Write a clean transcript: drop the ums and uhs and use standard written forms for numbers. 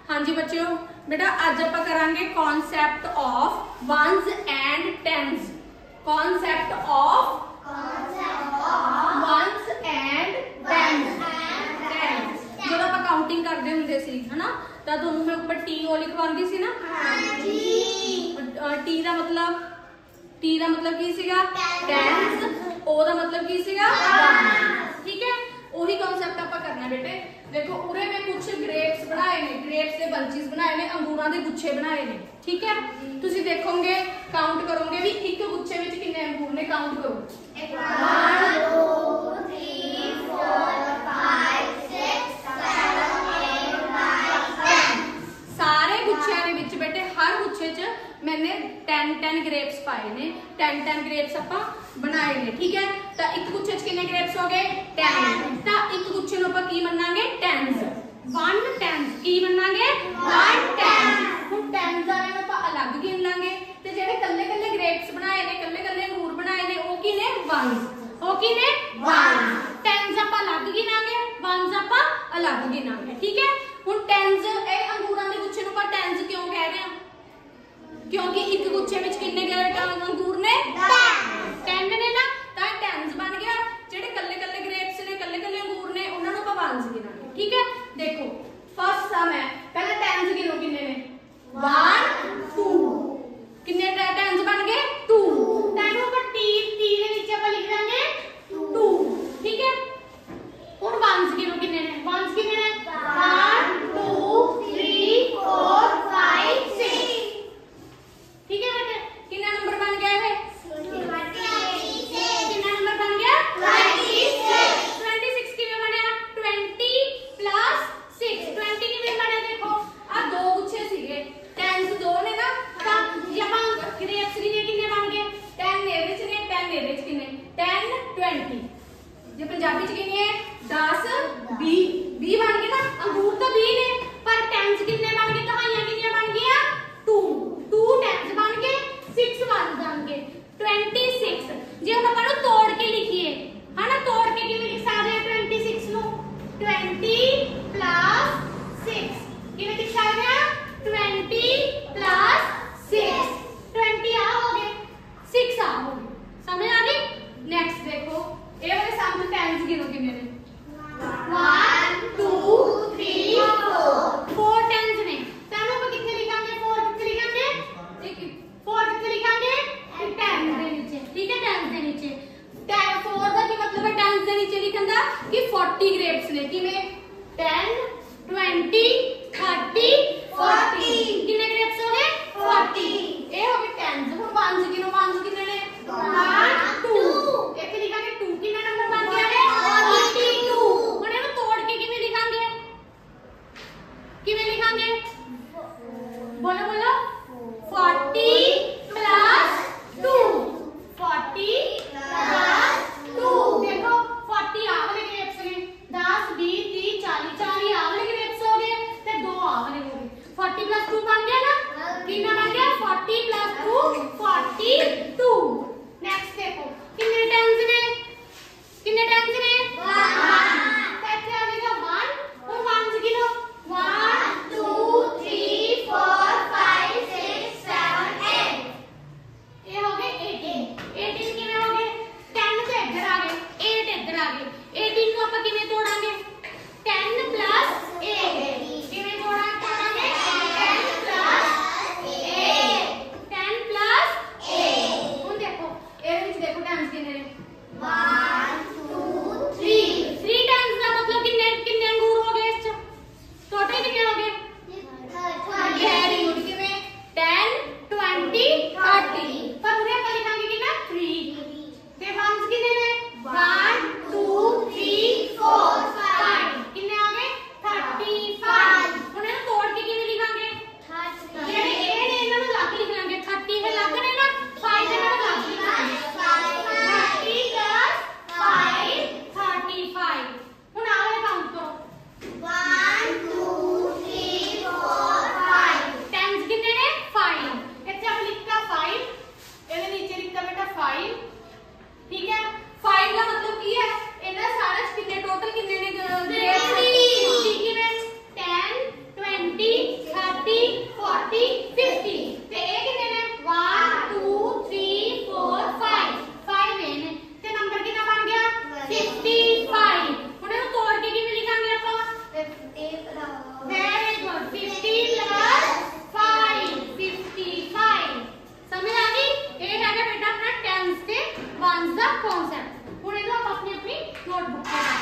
हाँ जी बच्चों, बेटा आज आप करांगे concept of ones and tens. Concept of ones and tens. जब आप काउंटिंग करते होंगे सी है ना, तो दोनों में ऊपर टी ओ लिखवांदी सी ना। टी का मतलब की सीगा टेंस, ओ का मतलब की सीगा वंस। ठीक है, वही कॉन्सेप्ट आप करना बेटे। देखो उरे में कुछ ग्रेप्स बनाए ने, ग्रेप्स के बंचेस बनाए ने, अंगूरां दे गुच्छे बनाए ने। ठीक है, तुसी देखोगे काउंट करोगे भी एक गुच्छे विच कितने अंगूर ने, काउंट करो 1 2 3 4 5 6 7 8 9 10। सारे गुच्छियां दे विच बेटे हर गुच्छे च मैंने 10 ग्रेप्स पाए ने, 10 ग्रेप्स आपां बनाए ने। ठीक है, तो एक गुच्छे च कितने ग्रेप्स हो गए 10। तो एक गुच्छे नूं आपां की मन्नांगे टेंस, 1 टेंस की मन्नांगे 1 टेंस। हुण टेंस वाले नूं आपां अलग गिन लांगे ते जेहड़े कल्ले-कल्ले ग्रेप्स बनाए ने, कल्ले-कल्ले अंगूर बनाए ने, ओ की ने वंस, ओ की ने वंस। टेंस आपां अलग गिनांगे, वंस आपां अलग गिनांगे। ठीक है, हुण टेंस ए अंगूरां दे गुच्छे नूं आपां टेंस क्यों कह रहे हां? क्योंकि एक गुच्छे में कितने अंगूर ने 10 ने ना, तो टेंस बन गया। जेडे कल्ले कल्ले ग्रेप्स ने, कल्ले कल्ले अंगूर ने, उन्हां नूं आपां वंस गिनांगे। ठीक है, देखो फर्स्ट सम है, पहले टेंस गिनो कितने ने 1 2, कितने टेंस बन गए 2। टेन ऊपर टी दे नीचे आपां लिख देंगे 2। ठीक है, हुण वंस गिनो कितने ने, वंस कितने ने 1 2 3 4 5 6। ठीक है बेटे, कितना नंबर बन गया है 26। कितना नंबर बन गया 26। 26 किवें बनया 20 प्लस 6। 20 किवें बनया? देखो आ दो गुच्छे सीगे, टेंस दो ने ना, तो यहां ग्रेप्स कितने बन गए 10 ने विच ने, 10 ने विच कितने 10 20। जे पंजाबी च कितने 10 20 20 बन गए ना। अंगूर तो 20 ने, पर टेंस कितने बन गए, दहाइयां कितने बन गई 2 टेंस बन गए, 6 वंस बन गए 26। जे हम अपन तोड़ के लिखिए है ना, तोड़ के किवें लिख सकते हैं 26 नु 20 प्लस 6। किवें लिख सकते हैं 20 प्लस 6, 20 आ हो गए 6 आ हो गए। समझ आ गई? नेक्स्ट देखो ए वाले सामने टेंस गिनो कितने ने 1 2 3 4 टेंस ने। सानू को कितने लिखांगे 4 कितने लिखांगे 4 कितने लिखांगे 10 दे नीचे। ठीक है, 10 दे नीचे 4 का की मतलब है 10 दे नीचे लिखन दा कि 40 ग्रेप्स ने। किवें 10 20 30 40 कितने ग्रेप्स हो गए 40। ए हो गए टेंस। हुण वंस गिनो, वंस कितने ने 1 2। एक लिखांगे 2, कितना नंबर बन गया है 42। हुण इहनूं तोड़ के किवें लिखांगे, किवें लिखांगे बोलो बोलो 40 प्लस 2, 40 प्लस 2। देखो 40 आ वाले ग्रेप्स ने, 10 20 30 40 40 आ वाले ग्रेप्स हो गए ते 2 आ वाले हो गए। 40 प्लस 2 बन गया ना, कितना बन गया 40 प्लस 2 42। नेक्स्ट देखो कितने टेंस ने, कितने टेंस ने 1। कैसे आ गया 1 और 1 गिनो 1 2 3 4 5 6 7 8। ये हो गए 18। 18 किवें हो गए 10 तो इधर आ गए, 8 इधर आ गए। 18 को ਆਪਾਂ ਕਿਵੇਂ ਤੋੜਾਂਗੇ 10 प्लस 8। ਕਿਵੇਂ ਤੋੜਾਂਗੇ 10 प्लस 8, 10 प्लस 8। ਹੁਣ ਦੇਖੋ ਇਹਦੇ ਵਿੱਚ ਦੇਖੋ ਟਾਈਮਸ ਕਿੰਨੇ ਨੇ 1 2 3। 3 ਟਾਈਮਸ ਦਾ ਮਤਲਬ ਕਿੰਨੇ ਕਿੰਨੇ ਅੰਗੂਰ ਹੋ ਗਏ ਇਸ ਚ, ਟੋਟਲ ਕਿੰਨੇ ਹੋ ਗਏ 30। ਕਿਵੇਂ 10 20 30। पर उरे ਆਪਾਂ ਲਿਖਾਂਗੇ ਕਿੰਨਾ 3 ਤੇ ਵੰਸ ਕਿੰਨੇ ਨੇ 1 2 3 4 5 ਕਿੰਨੇ ਆ ਗਏ 35। ਹੁਣ ਇਹਨੂੰ ਤੋੜ ਕੇ ਕਿਵੇਂ ਲਿਖਾਂਗੇ ਜਿਹੜੇ ਇਹ ਨੇ ਇਹਨਾਂ ਨੂੰ ਲੱਗ ਲਿਖ ਲਾਂਗੇ 30 ਇਹ ਲੱਗ ਨੇ ਨਾ 5 ਇਹਨਾਂ ਨੂੰ ਲੱਗ ਲਿਖਾਂਗੇ 30 plus 5 35। ਹੁਣ ਆ ਵਾਲੇ ਕਾਊਂਟ ਕਰੋ 1 2 3 4 5 10 ਕਿੰਨੇ ਨੇ 5। ਇੱਥੇ ਆਪਾਂ ਲਿਖਤਾ 5, ਇਹਦੇ ਨੀਚੇ ਲਿਖਤਾ बेटा 5। ठीक है, 5 का मतलब की है इन्ना सारा कितने टोटल कितने ने 10 20 30 40 50 ਤੇ ਇਹ ਕਿੰਨੇ ਨੇ 1 2 3 4 5 5 ਨੇ ਤੇ ਨੰਬਰ ਕਿੰਨਾ ਬਣ ਗਿਆ 55 ਹੁਣ ਇਹਨੂੰ ਤੋੜ ਕੇ ਕਿਵੇਂ ਲਿਖਾਂਗੇ ਆਪਾਂ 50 ਵੈਰੀ ਗੁੱਡ 50 plus 5 55 ਸਮਝ ਆ ਗਈ ਇਹ ਹੈਗਾ ਬੇਟਾ ਆਪਣਾ ਟੈਂਸ ਤੇ ਵਨਸ ਦਾ ਕਨਸੈਪਟ ਹੁਣ ਇਹਨੂੰ ਆਪਾਂ ਆਪਣੀ ਨੋਟਬੁੱਕ ਤੇ